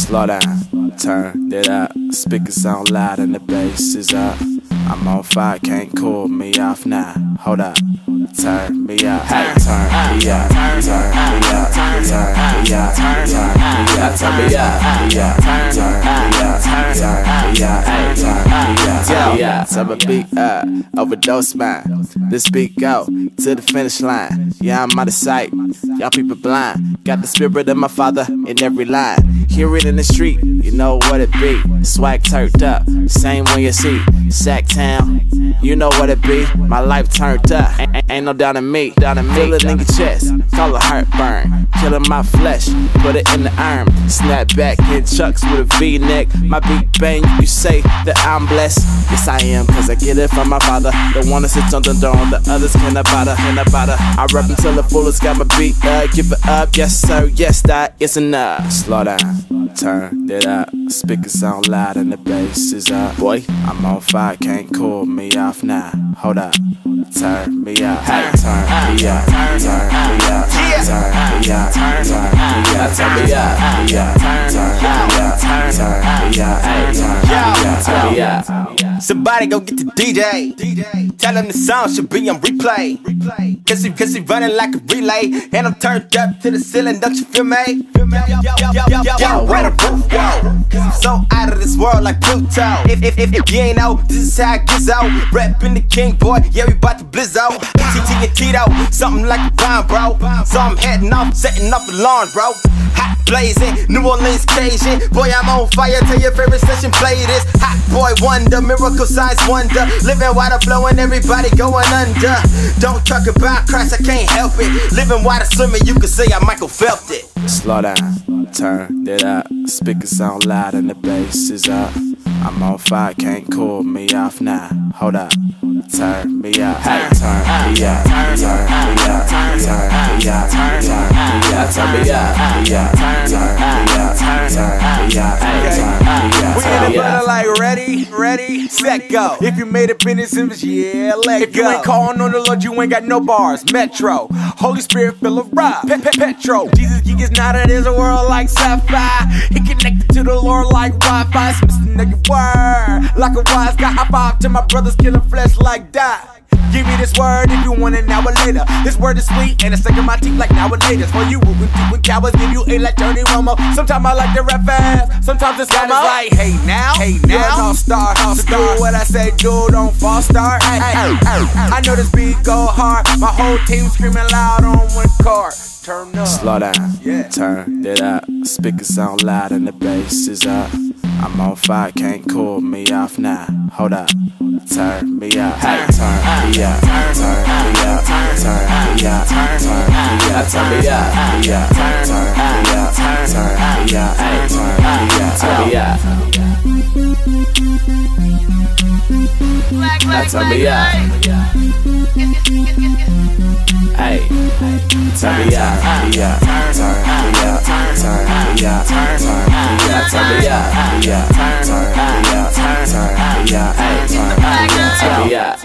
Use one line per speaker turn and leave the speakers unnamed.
Slow down, turn it up. Speakers sound loud and the bass is up. I'm on fire, can't cool me off now. Hold up, turn me up. Hey, turn me up, turn me up, turn me up, turn me up, turn me up, turn me up, turn me up, hey, turn me up. Turn my beat up, overdose mine. This beat go to the finish line. Yeah, I'm out of sight, y'all people blind. Got the spirit of my father in every line. Hear it in the street, you know what it be. Swag turned up, same when you see Sacktown, you know what it be. My life turned up, ain't no doubt in me. Feel it in your chest, call it heartburn. Killing my flesh, put it in the arm. Snap back in chucks with a V-neck. My beat bang, you say that I'm blessed. Yes I am, cause I get it from my father. Don't wanna sit on the throne, the others cannot bother. I rap until the fullest, got my beat up. Give it up, yes sir, yes that is enough. Slow down, turn it up. Speakers sound loud and the bass is up. Boy, I'm on fire, can't cool me off now. Hold up, turn me up. Hey, turn me up, turn me up, turn me up, turn me up, turn me up, turn me up, turn me up, hey, turn me up.
Somebody go get the DJ. Tell him the song should be on replay. Cause he running like a relay. And I'm turned up to the ceiling, don't you feel me? Yo, where the roof go? Cause I'm so out of this world like Pluto. If you ain't know, this is how it gets out. Rapping the king, boy, yeah, we bout to blizzo. TT and Tito, something like a bomb, bro. So I'm heading off, setting up alarms, bro. Hot blazing, New Orleans Cajun. Boy, I'm on fire, tell your favorite session play this. Hot boy wonder, miracle size wonder. Living water flowing, everybody going under. Don't talk about Christ, I can't help it. Living water swimming, you could say I Michael Phelps it.
Slow down, turn it up. Speakers sound loud and the bass is up. I'm on fire, can't cool me off now. Hold up, turn me up. Hey, turn me up, turn me up, turn me up, turn me up, turn me up, turn me up, turn me up,
we in the building like ready, set, go. If you made it business, yeah, let go. If you ain't calling on the Lord, you ain't got no bars. Metro, Holy Spirit fill of rock. Petro, Jesus, he gets not out of the world like sapphire. He connected to the Lord like Wi-Fi. Smith, know your word. Like a wise guy, high five to my brothers, killing flesh like that. Give me this word if you want it now or later. This word is sweet and it's stuck in my teeth like now or later. For you when cowards give you a like Tony Romo. Sometimes I like to rap fast, sometimes this guy is like, hey now, you're no star. So do what I say, do, don't false start. I know this beat go hard. My whole team screaming loud on one chord. Turn up.
Slow down, turn it up. Speakers sound loud and the bass is up. I'm on fire, can't cool me off now. Hold up, turn me up. Hey, turn me up, turn me up, turn me up, turn me up, turn me up, turn me up, turn me up, hey, turn me up. Turn me up. Hey, turn me up, turn me up, turn me up, turn me up, turn me up, turn me up, turn me up, turn me up, hey, turn me up.